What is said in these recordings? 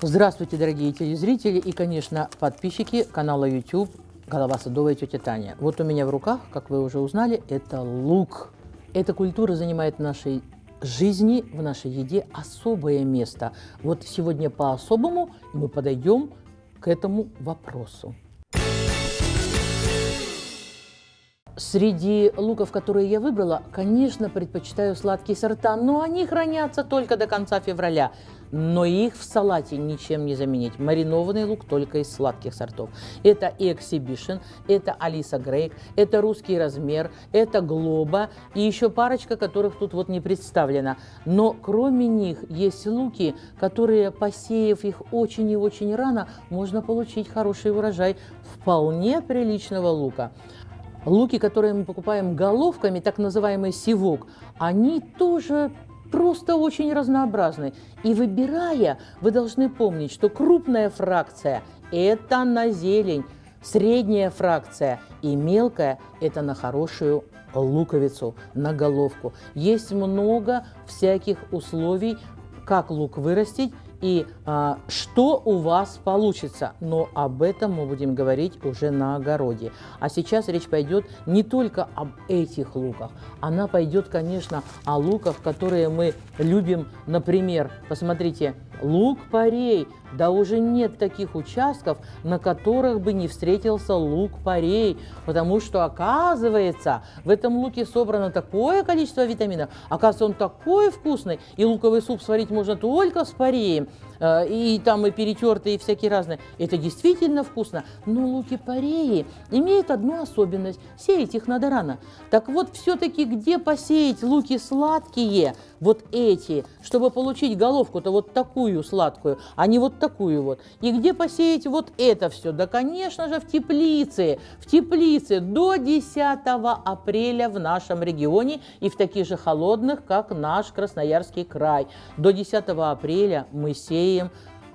Здравствуйте, дорогие телезрители и, конечно, подписчики канала YouTube «Голова садовая тетя Таня». Вот у меня в руках, как вы уже узнали, это лук. Эта культура занимает в нашей жизни, в нашей еде особое место. Вот сегодня по-особому мы подойдем к этому вопросу. Среди луков, которые я выбрала, конечно, предпочитаю сладкие сорта, но они хранятся только до конца февраля. Но их в салате ничем не заменить. Маринованный лук только из сладких сортов. Это Exhibition, это Алиса Грейк, это Русский размер, это Глоба и еще парочка, которых тут вот не представлено. Но кроме них есть луки, которые, посеяв их очень и очень рано, можно получить хороший урожай вполне приличного лука. Луки, которые мы покупаем головками, так называемый сивок, они тоже просто очень разнообразны. И выбирая, вы должны помнить, что крупная фракция – это на зелень, средняя фракция и мелкая – это на хорошую луковицу, на головку. Есть много всяких условий, как лук вырастить и что у вас получится. Но об этом мы будем говорить уже на огороде. А сейчас речь пойдет не только об этих луках. Она пойдет, конечно, о луках, которые мы любим. Например, посмотрите, лук-порей. Да уже нет таких участков, на которых бы не встретился лук-порей. Потому что, оказывается, в этом луке собрано такое количество витаминов. Оказывается, он такой вкусный. И луковый суп сварить можно только с пореем. И там и перетертые, и всякие разные. Это действительно вкусно. Но луки-пореи имеют одну особенность. Сеять их надо рано. Так вот, все-таки где посеять луки сладкие, вот эти, чтобы получить головку-то вот такую сладкую, а не вот такую вот. И где посеять вот это все? Да, конечно же, в теплице. В теплице до 10 апреля в нашем регионе и в таких же холодных, как наш Красноярский край. До 10 апреля мы сеем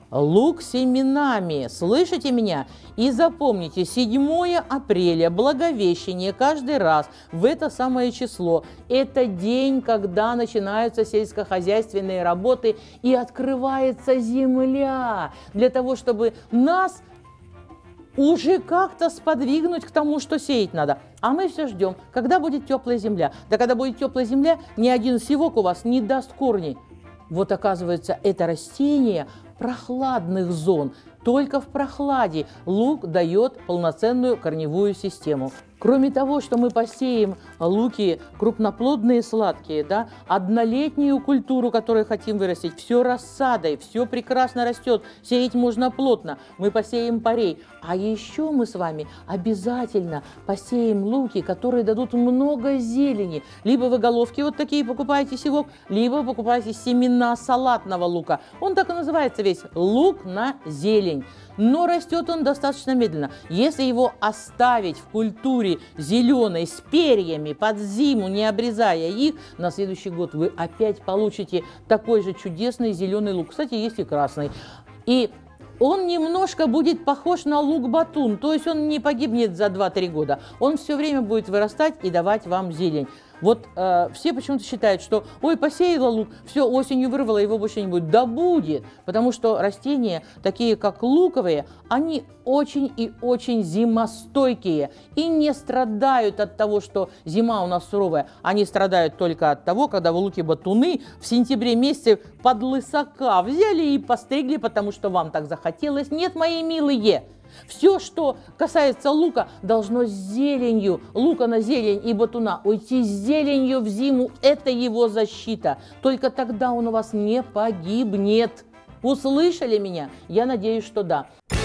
лук семенами. Слышите меня? И запомните, 7 апреля, Благовещение, каждый раз в это самое число. Это день, когда начинаются сельскохозяйственные работы и открывается земля. Для того, чтобы нас уже как-то сподвигнуть к тому, что сеять надо. А мы все ждем, когда будет теплая земля. Да когда будет теплая земля, ни один сивок у вас не даст корней. Вот оказывается, это растение прохладных зон. Только в прохладе лук дает полноценную корневую систему. Кроме того, что мы посеем луки крупноплодные, сладкие, да, однолетнюю культуру, которую хотим вырастить, все рассадой, все прекрасно растет, сеять можно плотно, мы посеем порей. А еще мы с вами обязательно посеем луки, которые дадут много зелени. Либо вы головки вот такие покупаете сивок, либо вы покупаете семена салатного лука. Он так и называется весь – лук на зелень. Но растет он достаточно медленно. Если его оставить в культуре зеленой с перьями под зиму, не обрезая их, на следующий год вы опять получите такой же чудесный зеленый лук. Кстати, есть и красный. И он немножко будет похож на лук-батун, то есть он не погибнет за 2-3 года. Он все время будет вырастать и давать вам зелень. Вот все почему-то считают, что ой, посеяла лук, все, осенью вырвала, его больше не будет. Да будет, потому что растения, такие как луковые, они очень и очень зимостойкие и не страдают от того, что зима у нас суровая. Они страдают только от того, когда вы луки-батуны в сентябре месяце под лысака взяли и постригли, потому что вам так захотелось. Нет, мои милые! Все, что касается лука, должно с зеленью, лука на зелень и батуна, уйти с зеленью в зиму. Это его защита. Только тогда он у вас не погибнет. Услышали меня? Я надеюсь, что да.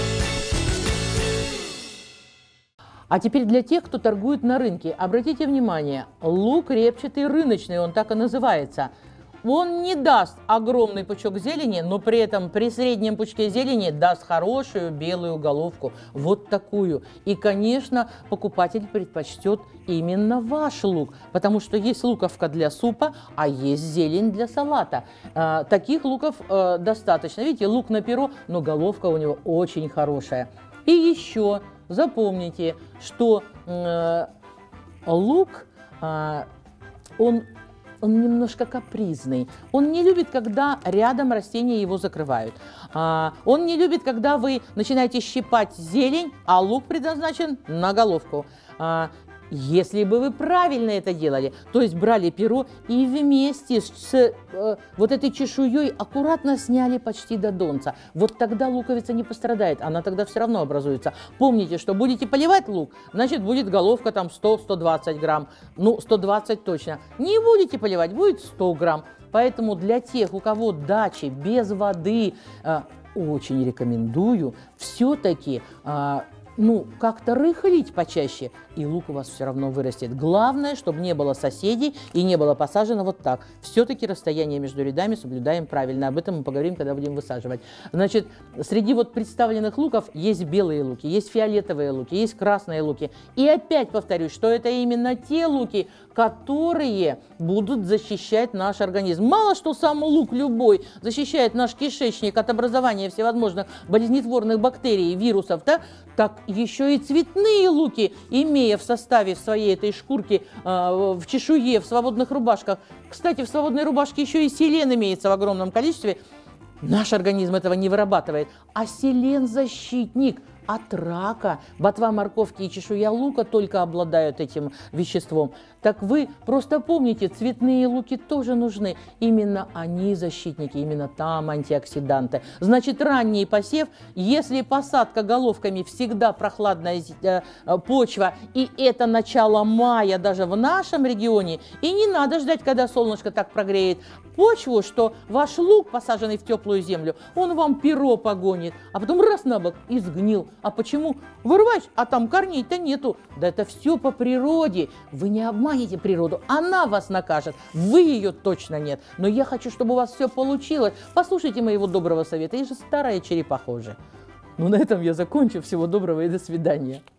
А теперь для тех, кто торгует на рынке, обратите внимание, лук репчатый рыночный, он так и называется. Он не даст огромный пучок зелени, но при этом при среднем пучке зелени даст хорошую белую головку. Вот такую. И, конечно, покупатель предпочтет именно ваш лук, потому что есть луковка для супа, а есть зелень для салата. Таких луков достаточно. Видите, лук на перо, но головка у него очень хорошая. И еще запомните, что лук, он он немножко капризный. Он не любит, когда рядом растения его закрывают. Он не любит, когда вы начинаете щипать зелень, а лук предназначен на головку. Если бы вы правильно это делали, то есть брали перо и вместе с вот этой чешуей аккуратно сняли почти до донца, вот тогда луковица не пострадает, она тогда все равно образуется. Помните, что будете поливать лук, значит будет головка там 100-120 грамм, ну 120 точно. Не будете поливать, будет 100 грамм. Поэтому для тех, у кого дачи без воды, очень рекомендую все-таки как-то рыхлить почаще, и лук у вас все равно вырастет. Главное, чтобы не было соседей и не было посажено вот так. Все-таки расстояние между рядами соблюдаем правильно. Об этом мы поговорим, когда будем высаживать. Значит, среди вот представленных луков есть белые луки, есть фиолетовые луки, есть красные луки. И опять повторюсь, что это именно те луки, которые будут защищать наш организм. Мало что сам лук любой защищает наш кишечник от образования всевозможных болезнетворных бактерий, вирусов, да? Так еще и цветные луки, имея в составе в своей этой шкурке, в чешуе, в свободных рубашках. Кстати, в свободной рубашке еще и селен имеется в огромном количестве. Наш организм этого не вырабатывает. А селен защитник от рака. Ботва морковки и чешуя лука только обладают этим веществом. Так вы просто помните, цветные луки тоже нужны. Именно они защитники, именно там антиоксиданты. Значит, ранний посев, если посадка головками всегда прохладная почва, и это начало мая даже в нашем регионе, и не надо ждать, когда солнышко так прогреет почву, что ваш лук, посаженный в теплую землю, он вам перо погонит, а потом раз на бок и сгнил. А почему? Вырываешь, а там корней-то нету. Да это все по природе. Вы не обманете природу, она вас накажет. Вы ее точно нет. Но я хочу, чтобы у вас все получилось. Послушайте моего доброго совета. Я же старая черепаха уже. Ну, на этом я закончу. Всего доброго и до свидания.